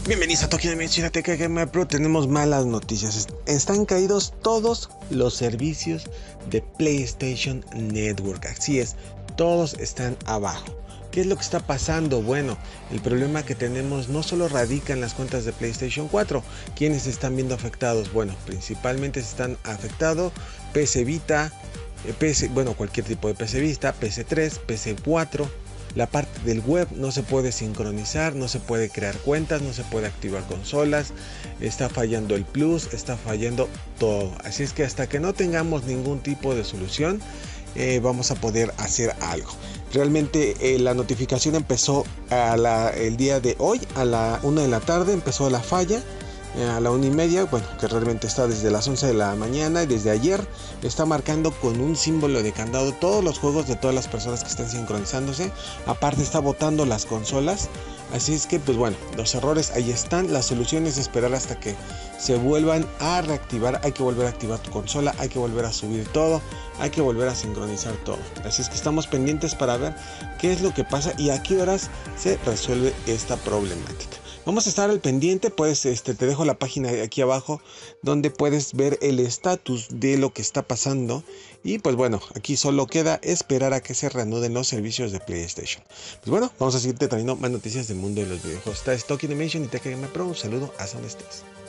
Bienvenidos a Tokyo Dimension Game Pro. Tenemos malas noticias. Están caídos todos los servicios de PlayStation Network. Así es, todos están abajo. ¿Qué es lo que está pasando? Bueno, el problema que tenemos no solo radica en las cuentas de PlayStation 4. ¿Quiénes se están viendo afectados? Bueno, principalmente se están afectados PC Vita, cualquier tipo de PC Vita, PC3, PC4. La parte del web no se puede sincronizar, no se puede crear cuentas, no se puede activar consolas, está fallando el Plus, está fallando todo. Así es que hasta que no tengamos ningún tipo de solución, vamos a poder hacer algo. Realmente la notificación empezó el día de hoy a la 1 de la tarde, empezó la falla. A la 1:30, bueno, que realmente está desde las 11 de la mañana y desde ayer está marcando con un símbolo de candado todos los juegos de todas las personas que están sincronizándose. Aparte está botando las consolas. Así es que pues bueno, los errores ahí están. La solución es esperar hasta que se vuelvan a reactivar. Hay que volver a activar tu consola, hay que volver a subir todo, hay que volver a sincronizar todo. Así es que estamos pendientes para ver qué es lo que pasa y a qué horas se resuelve esta problemática. Vamos a estar al pendiente, pues te dejo la página aquí abajo donde puedes ver el estatus de lo que está pasando. Y pues bueno, aquí solo queda esperar a que se reanuden los servicios de PlayStation. Pues bueno, vamos a seguirte trayendo más noticias del mundo de los videojuegos. Esta es Tokyo Dimension y Tokyo Game Pro. Un saludo hasta donde estés.